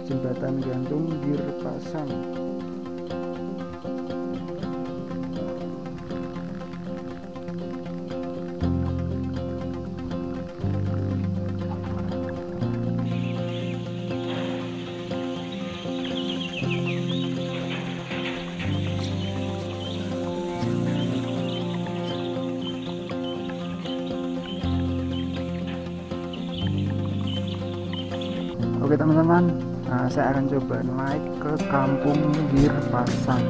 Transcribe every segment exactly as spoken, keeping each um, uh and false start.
jembatan gantung Girpasang. Oke teman-teman, nah, saya akan coba naik ke kampung Girpasang.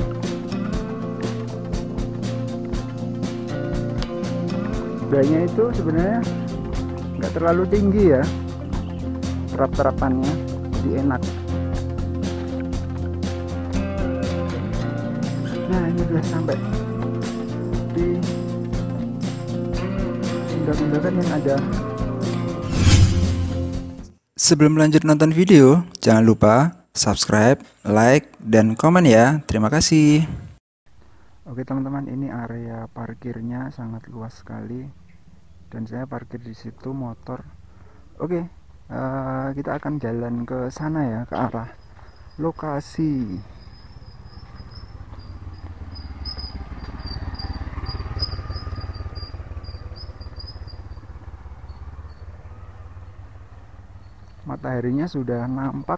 Sebenarnya itu sebenarnya nggak terlalu tinggi ya, terap-terapannya jadi enak. Nah ini udah sampai di undak-undakan yang ada. Sebelum lanjut nonton video, jangan lupa subscribe, like, dan komen ya. Terima kasih. Oke teman-teman, ini area parkirnya sangat luas sekali dan saya parkir di situ motor. Oke, uh, kita akan jalan ke sana ya, ke arah lokasi. Mataharinya sudah nampak.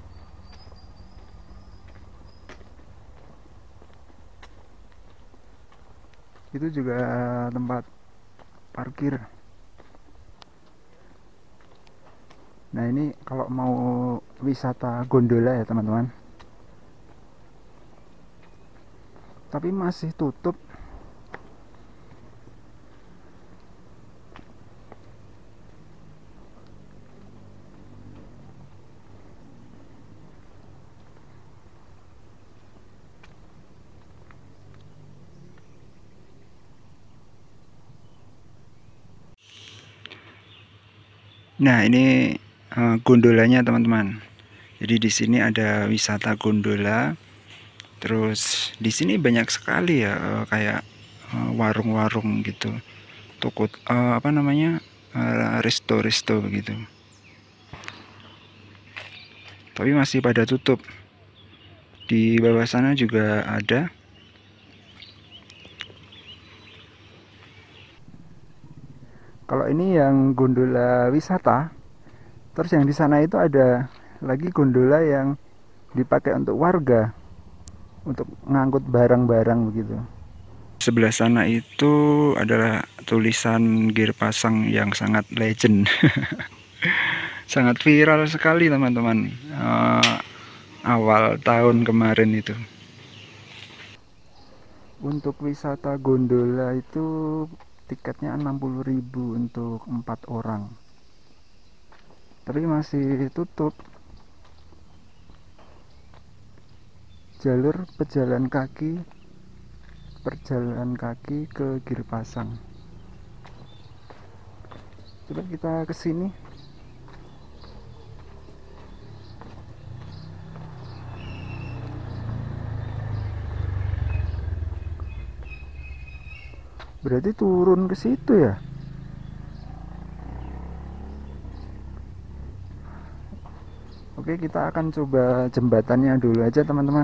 Itu juga tempat parkir. Nah ini kalau mau wisata gondola ya teman-teman, tapi masih tutup. Nah, ini uh, gondolanya teman-teman. Jadi di sini ada wisata gondola. Terus di sini banyak sekali ya uh, kayak warung-warung uh, gitu. Toko uh, apa namanya? Uh, resto-resto begitu. Tapi masih pada tutup. Di bawah sana juga ada. Kalau ini yang gondola wisata, terus yang di sana itu ada lagi gondola yang dipakai untuk warga, untuk ngangkut barang-barang begitu. Sebelah sana itu adalah tulisan Girpasang yang sangat legend. Sangat viral sekali teman-teman, uh, awal tahun kemarin itu. Untuk wisata gondola itu tiketnya enam puluh ribu untuk empat orang, tapi masih tutup. Jalur pejalan kaki perjalan kaki ke Girpasang. Coba kita ke sini. Berarti turun ke situ ya? Oke, kita akan coba jembatannya dulu aja teman-teman.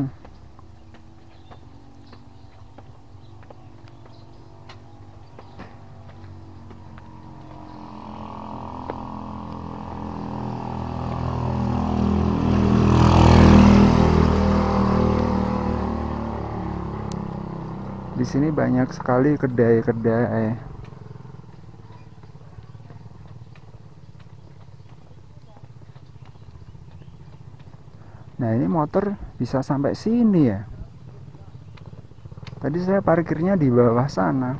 Di sini banyak sekali kedai-kedai. Nah, ini motor bisa sampai sini ya. Tadi saya parkirnya di bawah sana.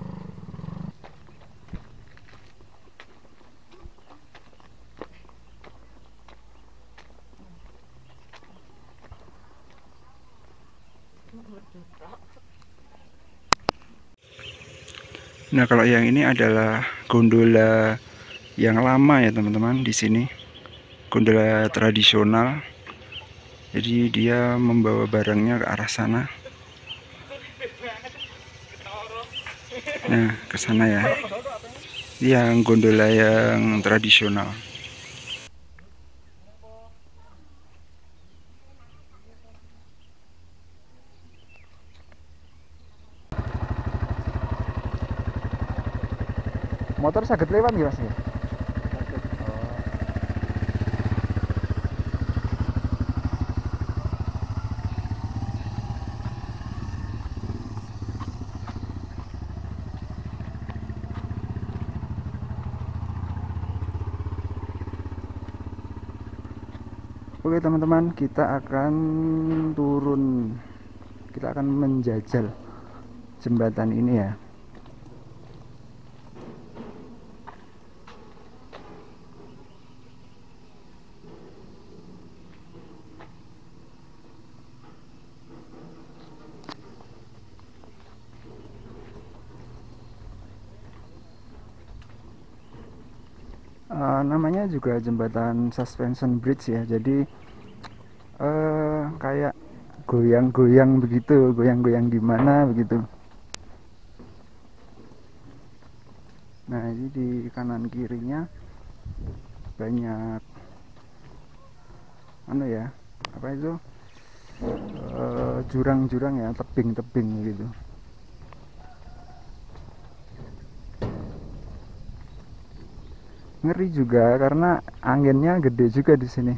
Nah, kalau yang ini adalah gondola yang lama ya teman-teman di sini. Gondola tradisional. Jadi dia membawa barangnya ke arah sana. Nah, ke sana ya. Yang gondola yang tradisional. Motor saged lewat nggih Mas ya? Oke teman-teman, kita akan turun, kita akan menjajal jembatan ini ya. Uh, namanya juga jembatan suspension bridge ya, jadi uh, kayak goyang-goyang begitu, goyang-goyang gimana begitu. Nah ini di kanan kirinya banyak anu ya, apa itu uh, jurang-jurang ya, tebing-tebing gitu. Ngeri juga karena anginnya gede juga di sini.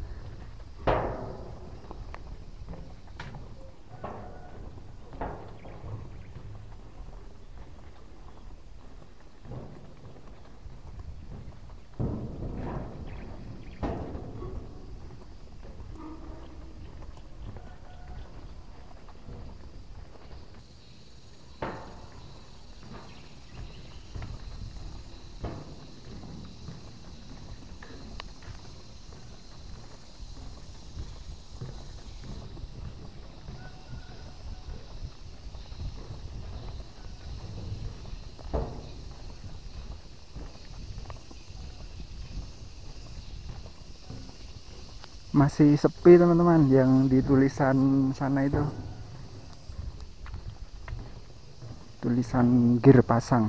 Masih sepi teman-teman, yang di tulisan sana itu tulisan gear pasang.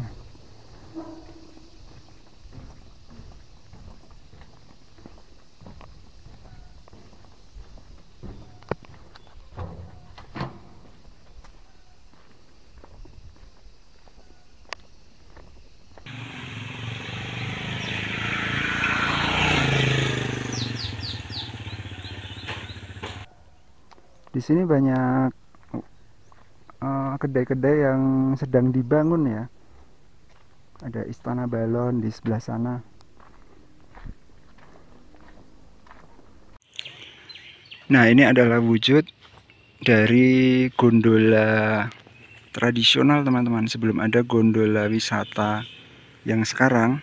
Di sini banyak kedai-kedai uh, yang sedang dibangun ya. Ada Istana Balon di sebelah sana. Nah ini adalah wujud dari gondola tradisional teman-teman, sebelum ada gondola wisata yang sekarang.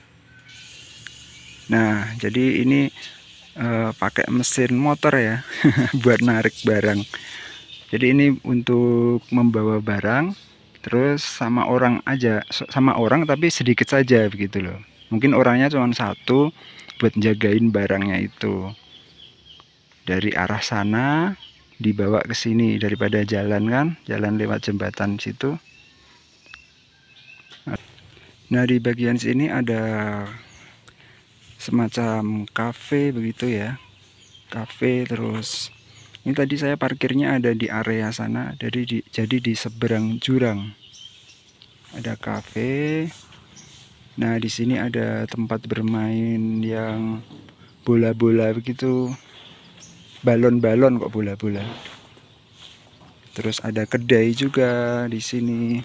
Nah jadi ini uh, pakai mesin motor ya buat narik barang. Jadi ini untuk membawa barang, terus sama orang aja, sama orang tapi sedikit saja begitu loh. Mungkin orangnya cuma satu buat jagain barangnya itu. Dari arah sana dibawa ke sini daripada jalan kan, jalan lewat jembatan situ. Nah di bagian sini ada semacam kafe begitu ya, kafe. Terus ini tadi saya parkirnya ada di area sana, jadi di, jadi di seberang jurang ada kafe. Nah di sini ada tempat bermain yang bola-bola begitu, balon-balon kok bola-bola. Terus ada kedai juga di sini,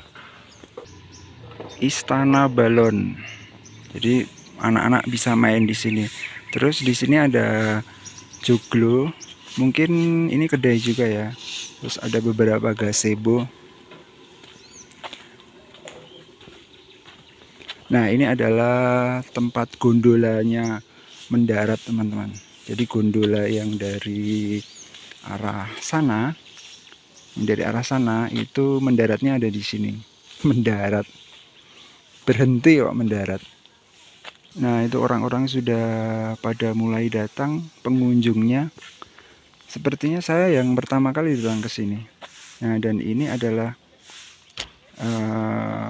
Istana Balon. Jadi anak-anak bisa main di sini. Terus di sini ada joglo. Mungkin ini kedai juga ya. Terus ada beberapa gazebo. Nah ini adalah tempat gondolanya mendarat teman-teman. Jadi gondola yang dari arah sana, dari arah sana itu mendaratnya ada di sini. Mendarat, berhenti kok mendarat. Nah itu orang-orang sudah pada mulai datang, pengunjungnya. Sepertinya saya yang pertama kali datang ke sini. Nah dan ini adalah uh,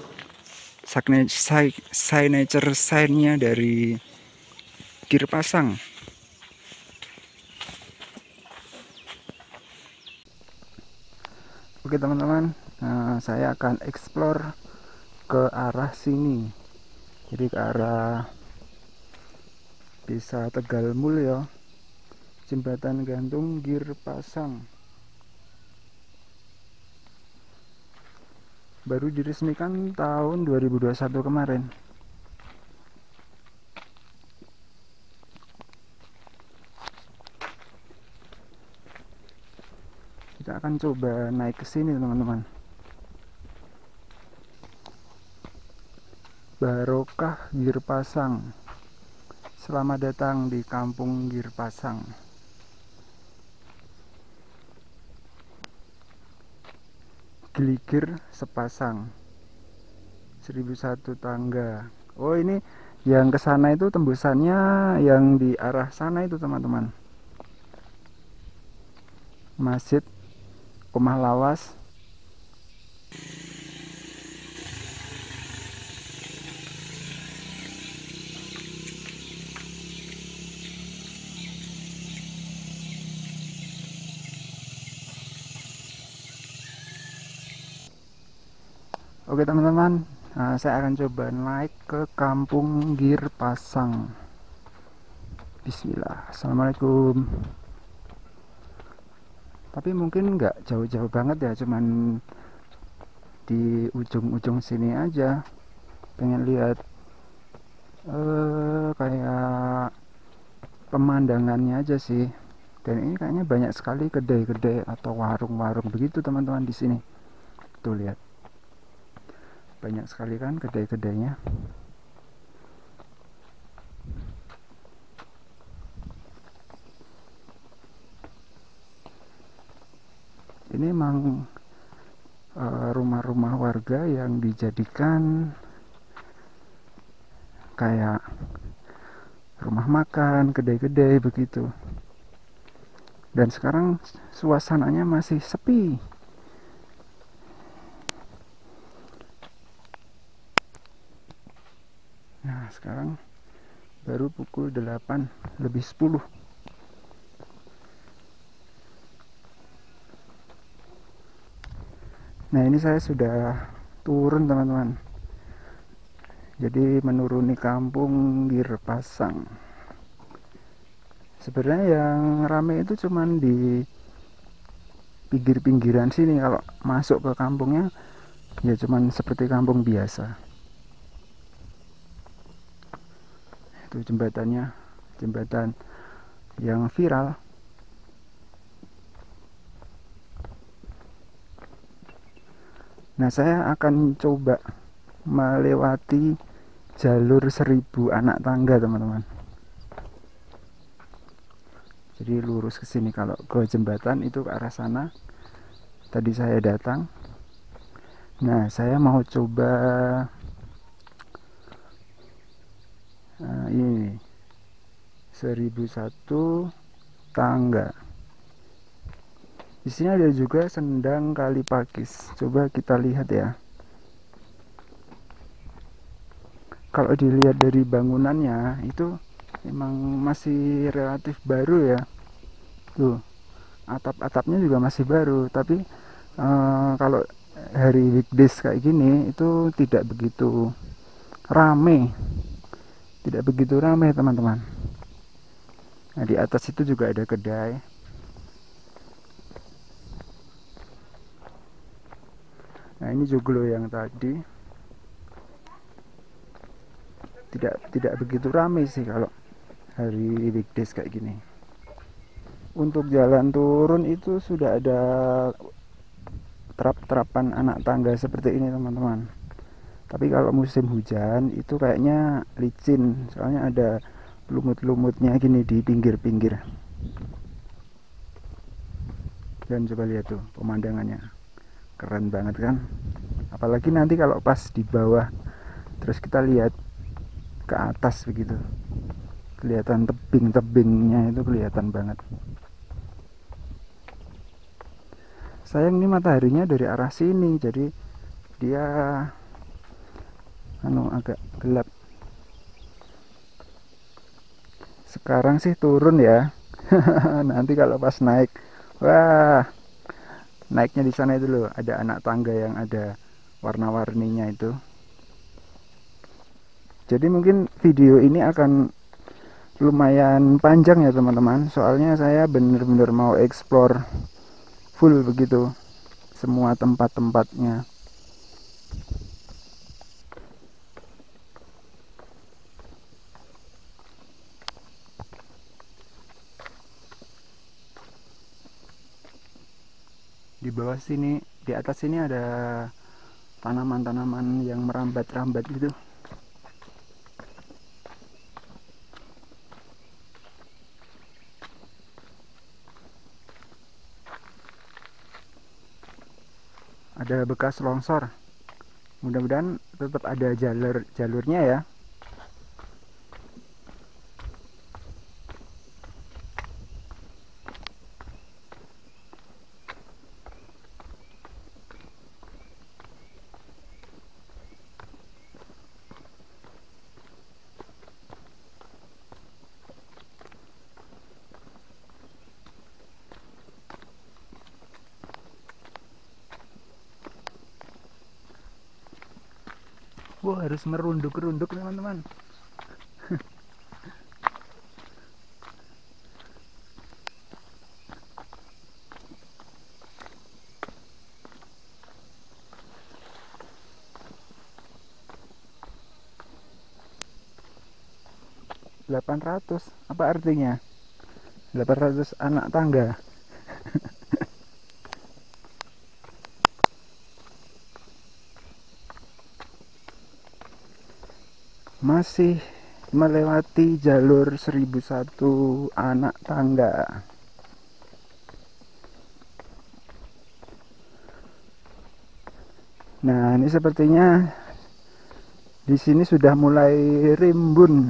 signature sign-nya dari gear pasang. Oke teman-teman, uh, saya akan explore ke arah sini. jadi ke arah Desa Tegal Mulyo, Jembatan Gantung Girpasang. Baru diresmikan tahun dua ribu dua puluh satu kemarin. Kita akan coba naik ke sini teman-teman. Barokah Girpasang. Selamat datang di Kampung Girpasang. Geligir sepasang. seribu satu tangga. Oh, ini yang ke sana itu tembusannya yang di arah sana itu teman-teman. Masjid Omah Lawas. Oke teman-teman, nah, saya akan coba naik ke Kampung Girpasang. Bismillah. Assalamualaikum. Tapi mungkin nggak jauh-jauh banget ya, cuman di ujung-ujung sini aja. Pengen lihat eh, kayak pemandangannya aja sih. Dan ini kayaknya banyak sekali kedai-kedai atau warung-warung begitu teman-teman di sini. Tuh lihat. Banyak sekali kan kedai-kedainya. Ini emang uh, rumah-rumah warga yang dijadikan kayak rumah makan, kedai-kedai begitu. Dan sekarang suasananya masih sepi. Nah, sekarang baru pukul delapan lebih sepuluh. Nah, ini saya sudah turun teman-teman. Jadi menuruni Kampung Girpasang. Sebenarnya yang rame itu cuman di pinggir-pinggiran sini. Kalau masuk ke kampungnya ya cuman seperti kampung biasa. Itu jembatannya, jembatan yang viral. Nah, saya akan coba melewati jalur seribu anak tangga teman-teman. Jadi lurus ke sini, kalau ke jembatan itu ke arah sana. Tadi saya datang. Nah, saya mau coba Nah, ini seribu satu tangga. Di sini ada juga Sendang Kali Pakis. Coba kita lihat ya. Kalau dilihat dari bangunannya itu memang masih relatif baru ya. Tuh, atap-atapnya juga masih baru. Tapi eh, kalau hari weekdays kayak gini itu tidak begitu rame. Tidak begitu ramai teman-teman. Nah, di atas itu juga ada kedai. Nah, ini joglo yang tadi. Tidak tidak begitu ramai sih kalau hari weekdays kayak gini. Untuk jalan turun itu sudah ada terap-terapan anak tangga seperti ini teman-teman. Tapi kalau musim hujan itu kayaknya licin, soalnya ada lumut-lumutnya gini di pinggir-pinggir. Dan coba lihat tuh pemandangannya, keren banget kan. Apalagi nanti kalau pas di bawah terus kita lihat ke atas begitu, kelihatan tebing-tebingnya itu kelihatan banget. Sayang ini mataharinya dari arah sini, jadi dia anu agak gelap. Sekarang sih turun ya. Nanti kalau pas naik, wah, naiknya di sana itu loh, ada anak tangga yang ada warna-warninya itu. Jadi mungkin video ini akan lumayan panjang ya teman-teman, soalnya saya bener-bener mau explore full begitu semua tempat-tempatnya. Di bawah sini, di atas sini ada tanaman-tanaman yang merambat-rambat gitu. Ada bekas longsor. Mudah-mudahan tetap ada jalur jalurnya ya. Wah, harus merunduk-runduk teman-teman. delapan ratus apa artinya? delapan ratus anak tangga. Masih melewati jalur seribu satu anak tangga. Nah, ini sepertinya di sini sudah mulai rimbun.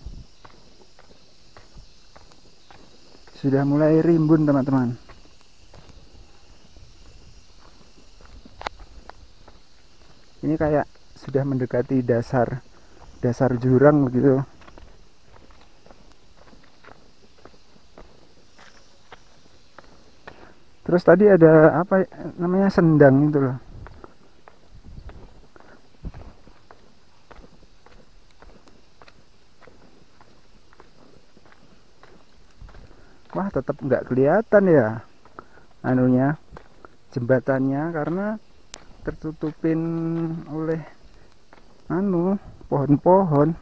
Sudah mulai rimbun, teman-teman. Ini kayak sudah mendekati dasar dasar jurang begitu. Terus tadi ada apa namanya, sendang itu loh. Wah, tetap nggak kelihatan ya anunya, jembatannya, karena tertutupin oleh anu pohon-pohon.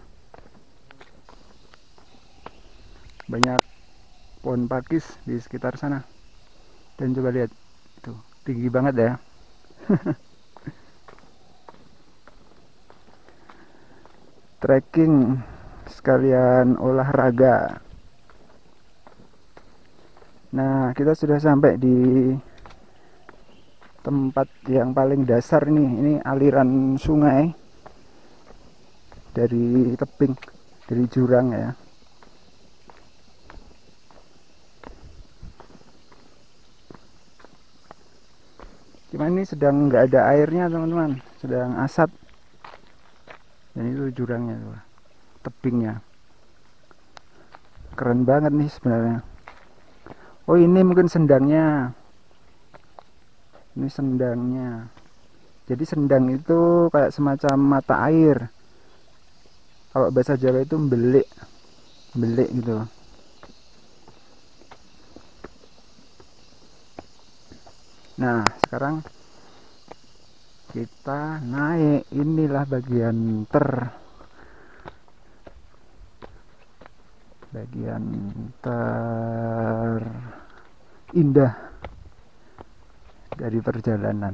Banyak pohon pakis di sekitar sana. Dan coba lihat itu, tinggi banget ya. Trekking sekalian olahraga. Nah, kita sudah sampai di tempat yang paling dasar nih. Ini aliran sungai dari tebing, dari jurang ya. Cuman ini sedang nggak ada airnya teman-teman, sedang asap. Dan itu jurangnya tuh, tebingnya. Keren banget nih sebenarnya. Oh, ini mungkin sendangnya. Ini sendangnya. Jadi sendang itu kayak semacam mata air. Kalau bahasa Jawa itu belik, belik gitu. Nah, sekarang kita naik. Inilah bagian ter bagian terindah dari perjalanan.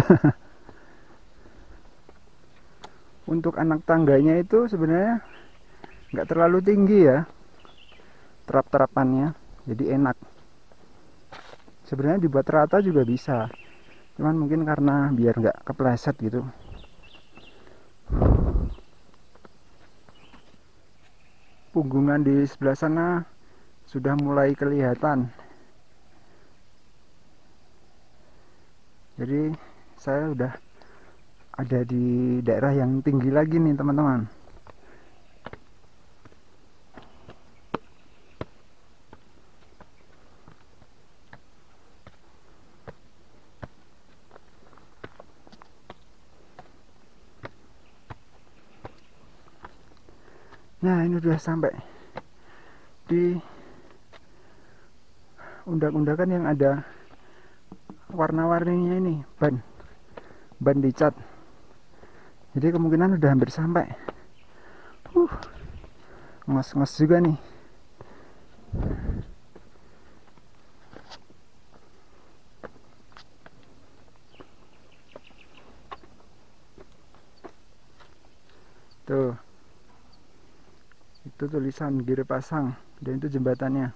Untuk anak tangganya itu sebenarnya nggak terlalu tinggi ya, terap-terapannya, jadi enak. Sebenarnya dibuat rata juga bisa, cuman mungkin karena biar nggak kepleset gitu. Punggungan di sebelah sana sudah mulai kelihatan. Jadi saya udah ada di daerah yang tinggi lagi nih teman-teman. Nah, ini udah sampai di undak-undakan yang ada warna-warninya ini, ban ban dicat. Jadi kemungkinan udah hampir sampai. uh ngos-ngos juga nih. Tuh, itu tulisan Giri Pasang, dan itu jembatannya.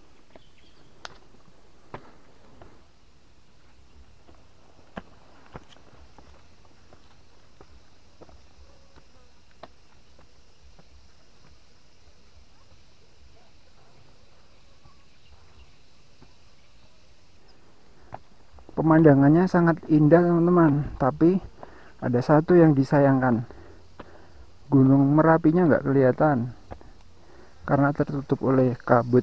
Pemandangannya sangat indah teman-teman, tapi ada satu yang disayangkan, Gunung Merapinya nggak kelihatan karena tertutup oleh kabut.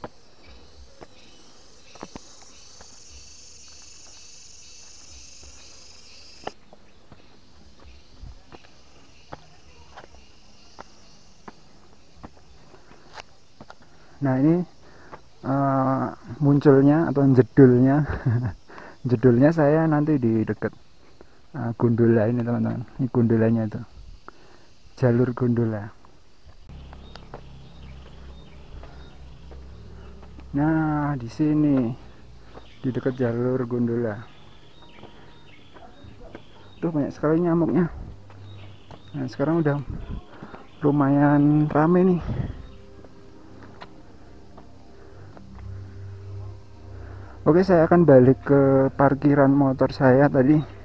Nah, ini uh, munculnya atau jedulnya jedulnya saya nanti di dekat uh, gondola ini teman-teman. Ini gondolanya itu, jalur gondola. Nah, di sini di dekat jalur gondola tuh banyak sekali nyamuknya. Nah, sekarang udah lumayan rame nih. Oke, saya akan balik ke parkiran motor saya tadi.